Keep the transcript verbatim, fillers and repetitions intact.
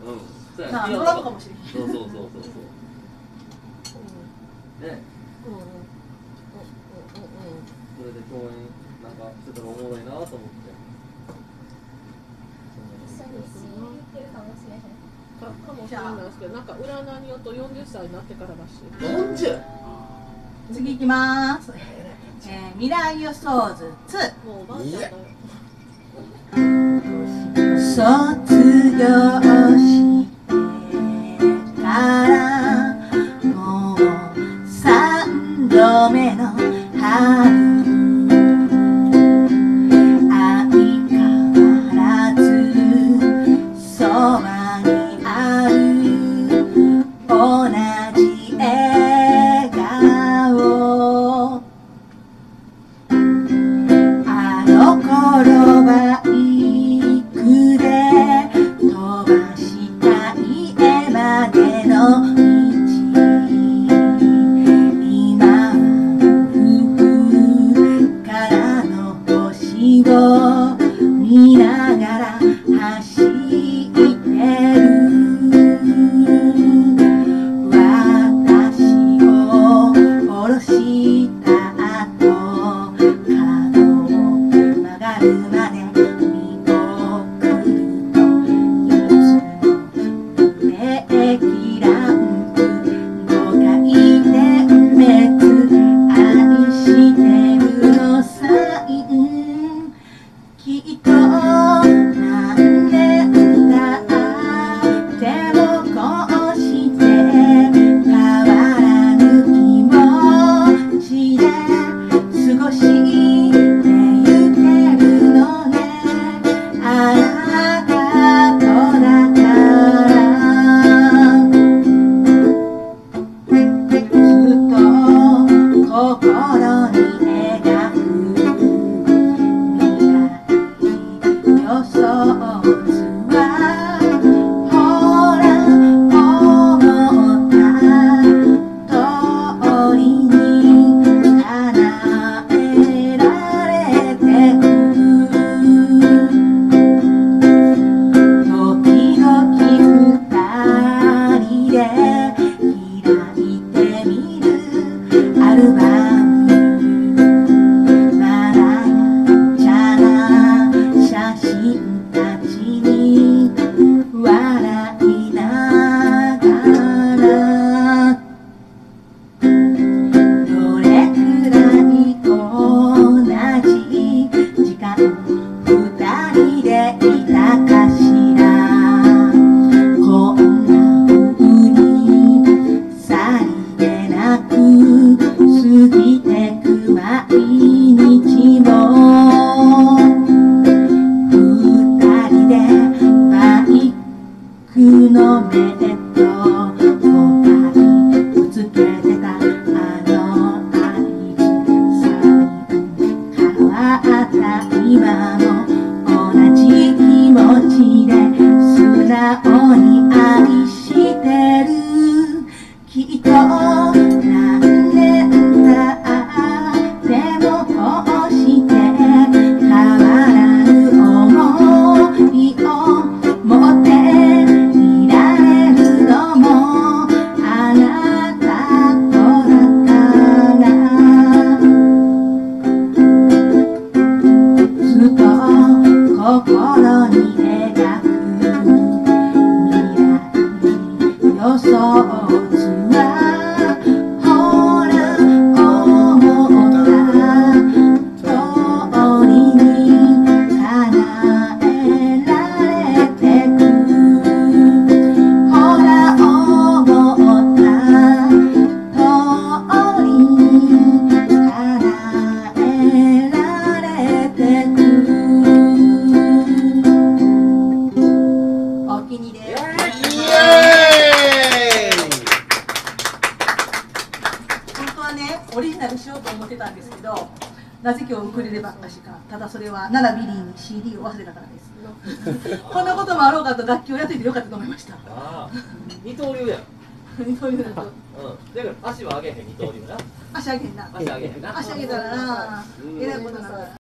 そうやなドラムかもしれない。 そうそうそうそうそうね。それで共演なんかしてたらおもろいなと思って。 一緒に一緒に言ってるかもしれへん。 かかもしれないですけど、なんか占いによるとよんじゅっさいになってかららしい。 よんじゅう。 次行きます。えー、未来予想図ツー。 もうおばあちゃんだよ。 卒業してからもう三度目の春。見ながら走ってる私を降ろした後角を曲がるまで見送るといつもブレーキランプごかい点滅愛してるのサインきっと何年経ってもこうして変わらぬ気持ちで過ごしてゆけるのねあなたとだからずっと心に描く予想図はほら思った通りに叶えられてく時々二人で開いてみるアルバムまだやちゃな写真たちに笑いながらどれくらい同じ時間二人でいたかしらこんな風にさりげなく過ぎてく毎日も二人でバイクの目と答えぶつけてたあの合図サイン変わった今も同じ気持ちで素直に愛してるきっと何年経ってもこうして変わらぬ想いを持っていられるのもあなたとだからずっと心に描く未来予想図はほら思った通りに叶えられてくほら思った通りに叶えられてくお気に入りです。本当はねオリジナルしようと思ってたんですけどなぜ今日ウクレレばっかしかただそれは奈良ビリーに シーディー を忘れたからですこんなこともあろうかと楽器をやっていてよかったと思いました。 ああ、二刀流やん。 二刀流だとうん。だから足は上げへん二刀流な。 足上げんな足上げへんな。 足上げたらなえらいことになる。